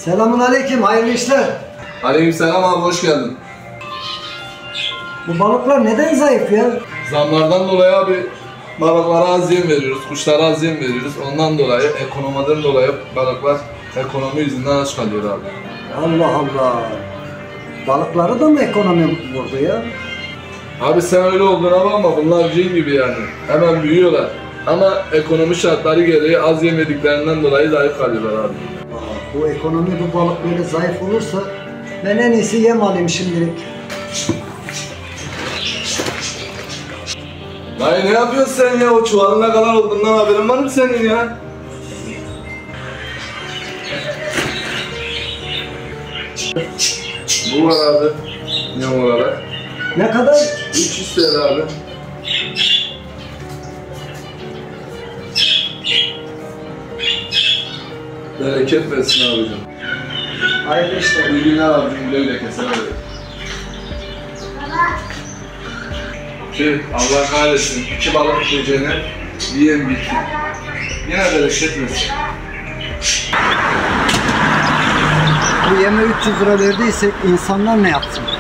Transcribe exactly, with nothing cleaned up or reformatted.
Selamun aleyküm, hayırlı işler. Aleykümselam abi, hoş geldin. Bu balıklar neden zayıf ya? Zamlardan dolayı abi balıklara az yem veriyoruz, kuşlara az yem veriyoruz. Ondan dolayı, ekonomiden dolayı balıklar ekonomi yüzünden aç kalıyor abi. Allah Allah. Balıkları da mı ekonomi vurdu ya? Abi sen öyle olduğuna bakma, bunlar cin gibi yani. Hemen büyüyorlar. Ama ekonomi şartları gereği az yem yediklerinden dolayı zayıf kalıyorlar abi. Aa, bu ekonomi bu balık böyle zayıf olursa ben en iyisi yem alayım şimdilik. Dayı ne yapıyorsun sen ya? O çuvalın ne kadar olduğundan haberin var mı senin ya? Bu var abi. Yem olarak. Ne kadar? üç yüz T L abi. Bereket versin abicim. Hayırlı işler. İyi günler abicim, güle güle keser abi. Şey, Allah kahretsin, iki balık yiyeceğine yiyen bitti. Yine bereket versin. Bu yeme üç yüz lira verdiysek insanlar ne yapsın?